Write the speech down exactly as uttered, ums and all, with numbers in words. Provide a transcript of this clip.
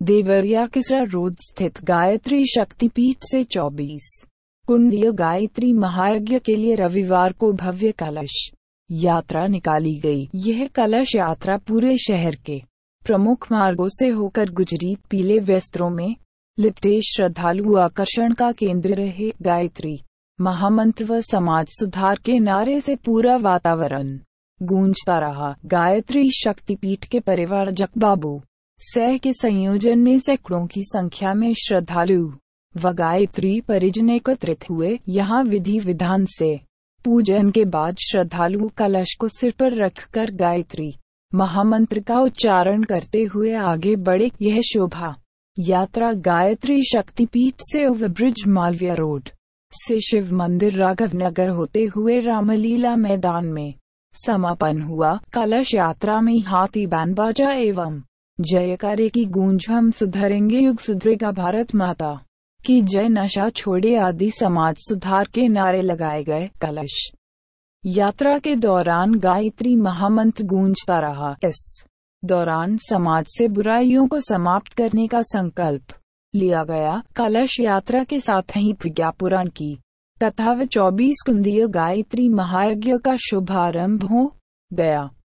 Deoria Keesara road स्थित गायत्री शक्तिपीठ से चौबीस कुंडीय गायत्री महायज्ञ के लिए रविवार को भव्य कलश यात्रा निकाली गई। यह कलश यात्रा पूरे शहर के प्रमुख मार्गों से होकर गुजरी। पीले वस्त्रों में लिपटे श्रद्धालु आकर्षण का केंद्र रहे। गायत्री महामंत्र व समाज सुधार के नारे से पूरा वातावरण गूंजता रहा। गायत्री शक्तिपीठ के परिवार जगबाबू सह के संयोजन में सैकड़ों की संख्या में श्रद्धालु व गायत्री परिजन एकत्रित हुए। यहाँ विधि विधान से पूजन के बाद श्रद्धालु कलश को सिर पर रखकर गायत्री महामंत्र का उच्चारण करते हुए आगे बढ़े। यह शोभा यात्रा गायत्री शक्तिपीठ से ओवरब्रिज मालवीय रोड से शिव मंदिर राघव नगर होते हुए रामलीला मैदान में समापन हुआ। कलश यात्रा में हाथी बैंड बाजा एवं जयकारे की गूंज। हम सुधरेंगे, युग सुधरेगा, भारत माता की जय, नशा छोड़े आदि समाज सुधार के नारे लगाए गए। कलश यात्रा के दौरान गायत्री महामंत्र गूंजता रहा। इस दौरान समाज से बुराइयों को समाप्त करने का संकल्प लिया गया। कलश यात्रा के साथ ही प्रज्ञा पुराण की कथा व चौबीस कुंडीय गायत्री महायज्ञ का शुभारंभ हो गया।